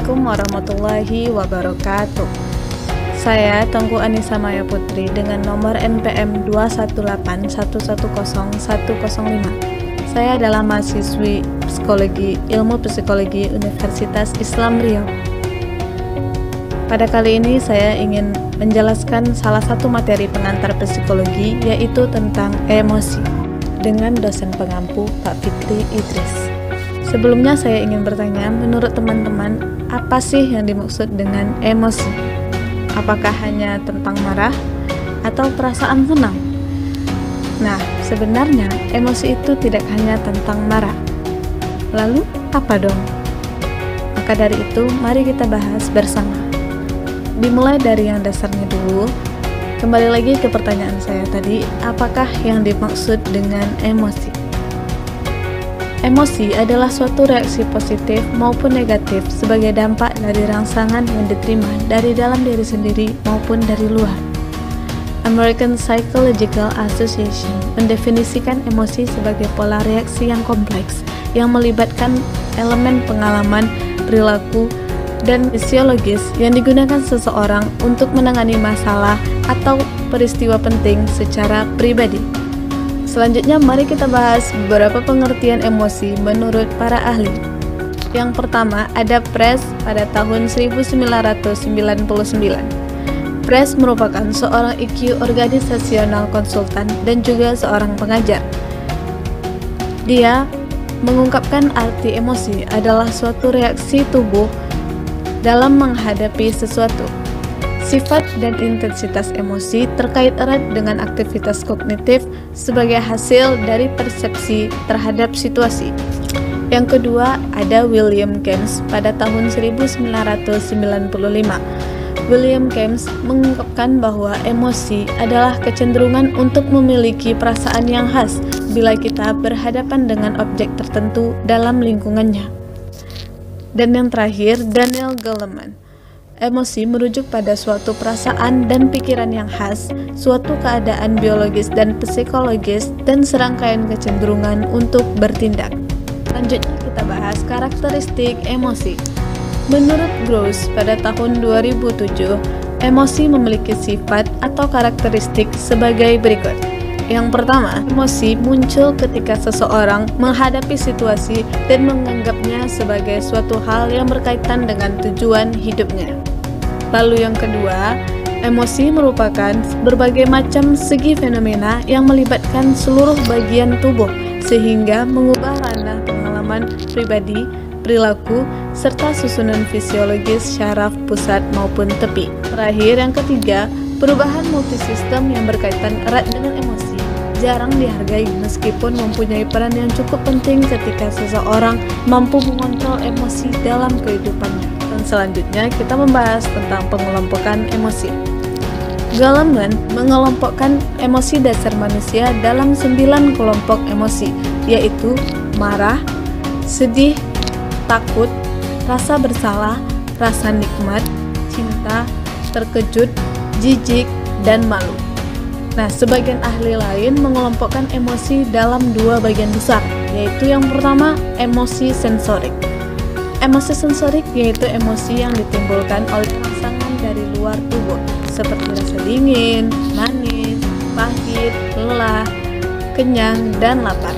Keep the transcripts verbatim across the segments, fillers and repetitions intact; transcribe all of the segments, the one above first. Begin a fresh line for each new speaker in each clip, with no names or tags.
Assalamualaikum warahmatullahi wabarakatuh. Saya Tengku Anissa Maya Putri dengan nomor N P M dua satu delapan satu satu nol satu nol lima. Saya adalah mahasiswi Psikologi Ilmu Psikologi Universitas Islam Riau. Pada kali ini saya ingin menjelaskan salah satu materi pengantar psikologi, yaitu tentang emosi, dengan dosen pengampu Pak Fikri Idris. Sebelumnya saya ingin bertanya, menurut teman-teman, apa sih yang dimaksud dengan emosi? Apakah hanya tentang marah atau perasaan senang? Nah, sebenarnya emosi itu tidak hanya tentang marah. Lalu, apa dong? Maka dari itu, mari kita bahas bersama. Dimulai dari yang dasarnya dulu. Kembali lagi ke pertanyaan saya tadi, apakah yang dimaksud dengan emosi? Emosi adalah suatu reaksi positif maupun negatif sebagai dampak dari rangsangan yang diterima dari dalam diri sendiri maupun dari luar. American Psychological Association mendefinisikan emosi sebagai pola reaksi yang kompleks yang melibatkan elemen pengalaman, perilaku, dan fisiologis yang digunakan seseorang untuk menangani masalah atau peristiwa penting secara pribadi. Selanjutnya, mari kita bahas beberapa pengertian emosi menurut para ahli. Yang pertama, ada Press pada tahun seribu sembilan ratus sembilan puluh sembilan. Press merupakan seorang I Q organisasional konsultan dan juga seorang pengajar. Dia mengungkapkan arti emosi adalah suatu reaksi tubuh dalam menghadapi sesuatu. Sifat dan intensitas emosi terkait erat dengan aktivitas kognitif sebagai hasil dari persepsi terhadap situasi. Yang kedua, ada William James pada tahun seribu sembilan ratus sembilan puluh lima. William James mengungkapkan bahwa emosi adalah kecenderungan untuk memiliki perasaan yang khas bila kita berhadapan dengan objek tertentu dalam lingkungannya. Dan yang terakhir, Daniel Goleman. Emosi merujuk pada suatu perasaan dan pikiran yang khas, suatu keadaan biologis dan psikologis, dan serangkaian kecenderungan untuk bertindak. Selanjutnya kita bahas karakteristik emosi. Menurut Gross pada tahun dua ribu tujuh, emosi memiliki sifat atau karakteristik sebagai berikut. Yang pertama, emosi muncul ketika seseorang menghadapi situasi dan menganggapnya sebagai suatu hal yang berkaitan dengan tujuan hidupnya. Lalu yang kedua, emosi merupakan berbagai macam segi fenomena yang melibatkan seluruh bagian tubuh sehingga mengubah ranah pengalaman pribadi, perilaku, serta susunan fisiologis syaraf pusat maupun tepi. Terakhir, yang ketiga, perubahan multisistem yang berkaitan erat dengan emosi jarang dihargai meskipun mempunyai peran yang cukup penting ketika seseorang mampu mengontrol emosi dalam kehidupannya. Dan selanjutnya kita membahas tentang pengelompokan emosi. Goleman mengelompokkan emosi dasar manusia dalam sembilan kelompok emosi, yaitu marah, sedih, takut, rasa bersalah, rasa nikmat, cinta, terkejut, jijik, dan malu. Nah, sebagian ahli lain mengelompokkan emosi dalam dua bagian besar, yaitu yang pertama, emosi sensorik. Emosi sensorik yaitu emosi yang ditimbulkan oleh rangsangan dari luar tubuh, seperti rasa dingin, manis, pahit, lelah, kenyang, dan lapar.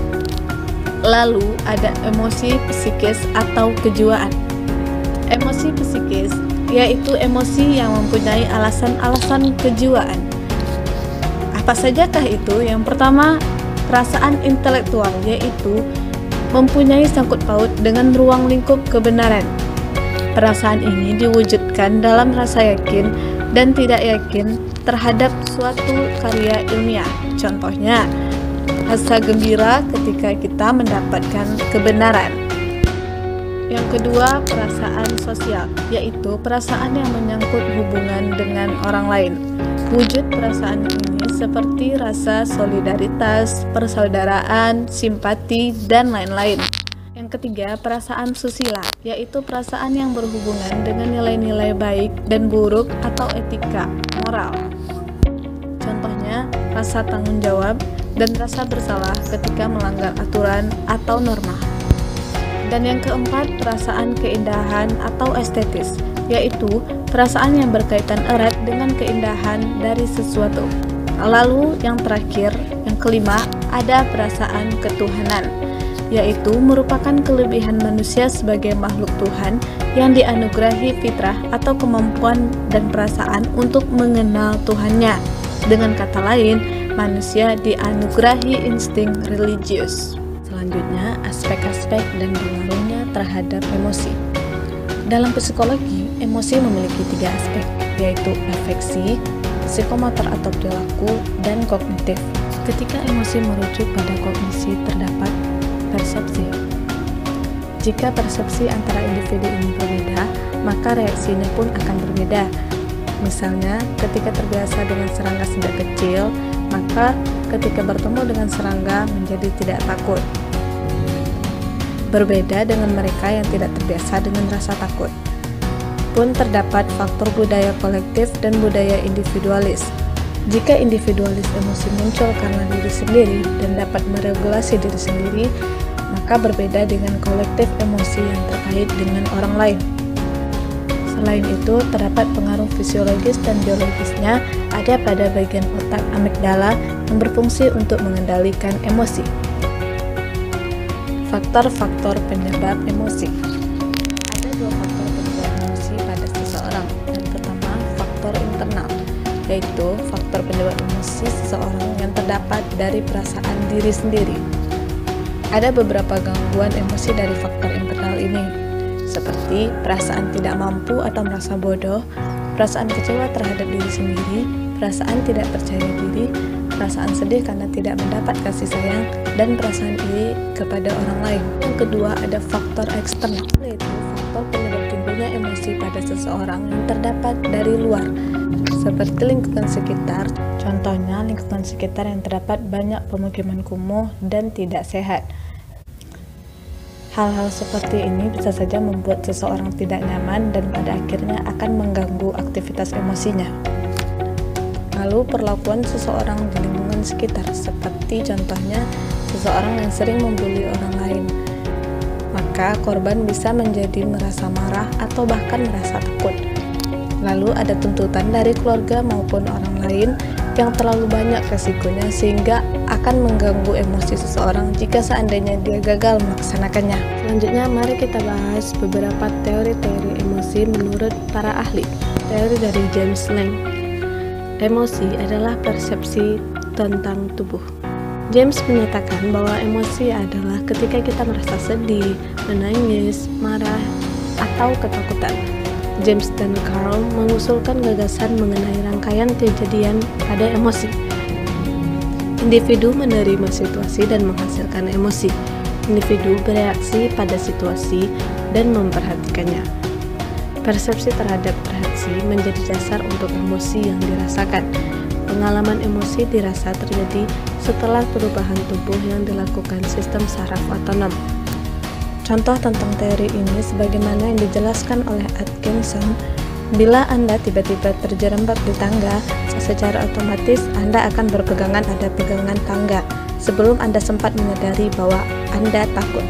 Lalu ada emosi psikis atau kejiwaan. Emosi psikis yaitu emosi yang mempunyai alasan-alasan kejiwaan. Apa sajakah itu? Yang pertama, perasaan intelektual, yaitu mempunyai sangkut paut dengan ruang lingkup kebenaran. Perasaan ini diwujudkan dalam rasa yakin dan tidak yakin terhadap suatu karya ilmiah. Contohnya, rasa gembira ketika kita mendapatkan kebenaran. Yang kedua, perasaan sosial, yaitu perasaan yang menyangkut hubungan dengan orang lain. Wujud perasaan ini seperti rasa solidaritas, persaudaraan, simpati, dan lain-lain. Yang ketiga, perasaan susila, yaitu perasaan yang berhubungan dengan nilai-nilai baik dan buruk atau etika, moral. Contohnya, rasa tanggung jawab dan rasa bersalah ketika melanggar aturan atau norma. Dan yang keempat, perasaan keindahan atau estetis, yaitu perasaan yang berkaitan erat dengan keindahan dari sesuatu. Lalu yang terakhir, yang kelima, ada perasaan ketuhanan, yaitu merupakan kelebihan manusia sebagai makhluk Tuhan yang dianugerahi fitrah atau kemampuan dan perasaan untuk mengenal Tuhannya. Dengan kata lain, manusia dianugerahi insting religius. Selanjutnya, aspek-aspek dan pengaruhnya terhadap emosi. Dalam psikologi, emosi memiliki tiga aspek, yaitu afeksi, psikomotor atau perilaku, dan kognitif. Ketika emosi merujuk pada kognisi, terdapat persepsi. Jika persepsi antara individu ini berbeda, maka reaksinya pun akan berbeda. Misalnya, ketika terbiasa dengan serangga sejak kecil, maka ketika bertemu dengan serangga menjadi tidak takut. Berbeda dengan mereka yang tidak terbiasa dengan rasa takut. Pun terdapat faktor budaya kolektif dan budaya individualis. Jika individualis emosi muncul karena diri sendiri dan dapat meregulasi diri sendiri, maka berbeda dengan kolektif emosi yang terkait dengan orang lain. Selain itu, terdapat pengaruh fisiologis dan biologisnya ada pada bagian otak amigdala yang berfungsi untuk mengendalikan emosi. Faktor-faktor penyebab emosi. Ada dua faktor penyebab emosi pada seseorang. Yang pertama, faktor internal, yaitu faktor penyebab emosi seseorang yang terdapat dari perasaan diri sendiri. Ada beberapa gangguan emosi dari faktor internal ini, seperti perasaan tidak mampu atau merasa bodoh, perasaan kecewa terhadap diri sendiri, perasaan tidak percaya diri, perasaan sedih karena tidak mendapat kasih sayang, dan perasaan iri kepada orang lain. Yang kedua, ada faktor eksternal, yaitu faktor penyebab timbulnya emosi pada seseorang yang terdapat dari luar, seperti lingkungan sekitar. Contohnya, lingkungan sekitar yang terdapat banyak pemukiman kumuh dan tidak sehat. Hal-hal seperti ini bisa saja membuat seseorang tidak nyaman dan pada akhirnya akan mengganggu aktivitas emosinya. Lalu perlakuan seseorang di lingkungan sekitar, seperti contohnya seseorang yang sering membuli orang lain. Maka korban bisa menjadi merasa marah atau bahkan merasa takut. Lalu ada tuntutan dari keluarga maupun orang lain yang terlalu banyak resikonya sehingga akan mengganggu emosi seseorang jika seandainya dia gagal melaksanakannya. Selanjutnya, mari kita bahas beberapa teori-teori emosi menurut para ahli. Teori dari James Lange. Emosi adalah persepsi tentang tubuh. James menyatakan bahwa emosi adalah ketika kita merasa sedih, menangis, marah, atau ketakutan. James dan Carl mengusulkan gagasan mengenai rangkaian kejadian pada emosi. Individu menerima situasi dan menghasilkan emosi. Individu bereaksi pada situasi dan memperhatikannya. Persepsi terhadap reaksi menjadi dasar untuk emosi yang dirasakan. Pengalaman emosi dirasa terjadi setelah perubahan tubuh yang dilakukan sistem saraf otonom. Contoh tentang teori ini sebagaimana yang dijelaskan oleh Atkinson, bila Anda tiba-tiba terjerembab di tangga, secara otomatis Anda akan berpegangan pada pegangan tangga sebelum Anda sempat menyadari bahwa Anda takut.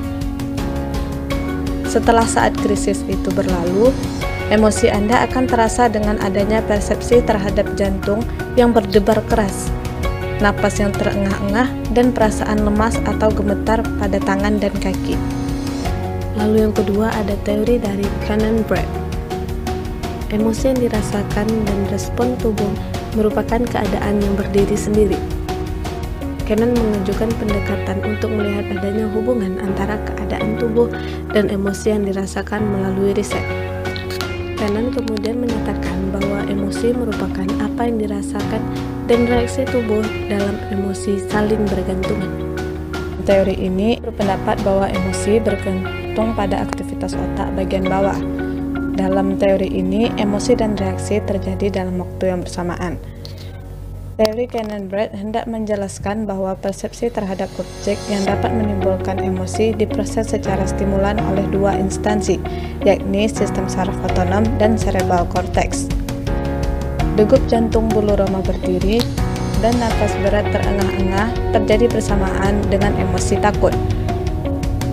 Setelah saat krisis itu berlalu, emosi Anda akan terasa dengan adanya persepsi terhadap jantung yang berdebar keras, napas yang terengah-engah, dan perasaan lemas atau gemetar pada tangan dan kaki. Lalu yang kedua ada teori dari Cannon-Brett. Emosi yang dirasakan dan respon tubuh merupakan keadaan yang berdiri sendiri. Cannon mengajukan pendekatan untuk melihat adanya hubungan antara keadaan tubuh dan emosi yang dirasakan melalui riset. Cannon kemudian menyatakan bahwa emosi merupakan apa yang dirasakan dan reaksi tubuh dalam emosi saling bergantungan. Teori ini berpendapat bahwa emosi bergantung pada aktivitas otak bagian bawah. Dalam teori ini, emosi dan reaksi terjadi dalam waktu yang bersamaan. Teori Cannon-Brett hendak menjelaskan bahwa persepsi terhadap objek yang dapat menimbulkan emosi diproses secara stimulan oleh dua instansi, yakni sistem saraf otonom dan cerebral cortex. Degup jantung bulu roma berdiri dan nafas berat terengah-engah terjadi bersamaan dengan emosi takut.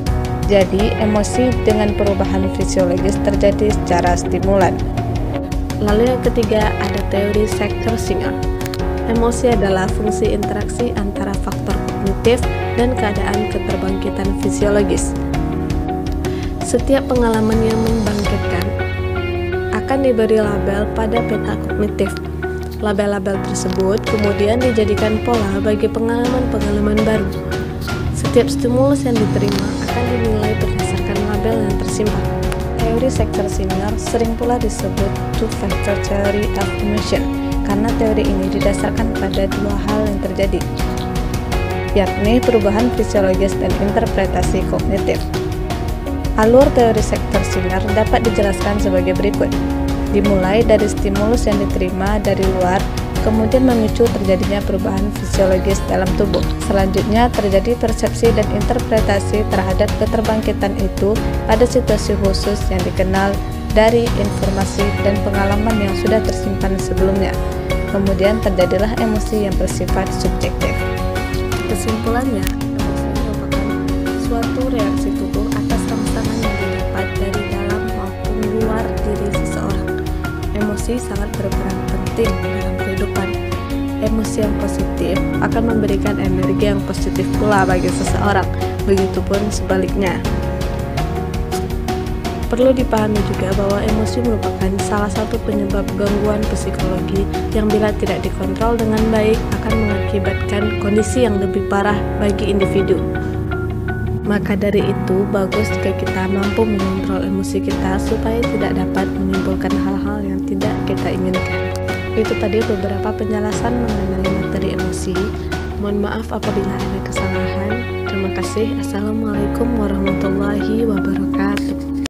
Jadi, emosi dengan perubahan fisiologis terjadi secara stimulan. Lalu yang ketiga, ada teori sektor Singer. Emosi adalah fungsi interaksi antara faktor kognitif dan keadaan keterbangkitan fisiologis. Setiap pengalaman yang membangkitkan akan diberi label pada peta kognitif. Label-label tersebut kemudian dijadikan pola bagi pengalaman-pengalaman baru. Setiap stimulus yang diterima akan dinilai berdasarkan label yang tersimpan. Teori sektor Singer sering pula disebut two-factor theory of emotion karena teori ini didasarkan pada dua hal yang terjadi, yakni perubahan fisiologis dan interpretasi kognitif. Alur teori sektor Singer dapat dijelaskan sebagai berikut. Dimulai dari stimulus yang diterima dari luar, kemudian memicu terjadinya perubahan fisiologis dalam tubuh. Selanjutnya terjadi persepsi dan interpretasi terhadap keterbangkitan itu pada situasi khusus yang dikenal dari informasi dan pengalaman yang sudah tersimpan sebelumnya. Kemudian terjadilah emosi yang bersifat subjektif. Kesimpulannya, emosi merupakan suatu reaksi tubuh atas rangsangan yang didapat dari dalam maupun luar diri seseorang. Emosi sangat berperan penting dalam kehidupan. Emosi yang positif akan memberikan energi yang positif pula bagi seseorang, begitupun sebaliknya. Perlu dipahami juga bahwa emosi merupakan salah satu penyebab gangguan psikologi yang bila tidak dikontrol dengan baik akan mengakibatkan kondisi yang lebih parah bagi individu. Maka dari itu, bagus jika kita mampu mengontrol emosi kita supaya tidak dapat menimbulkan hal-hal yang tidak kita inginkan. Itu tadi beberapa penjelasan mengenai materi emosi. Mohon maaf apabila ada kesalahan. Terima kasih. Assalamualaikum warahmatullahi wabarakatuh.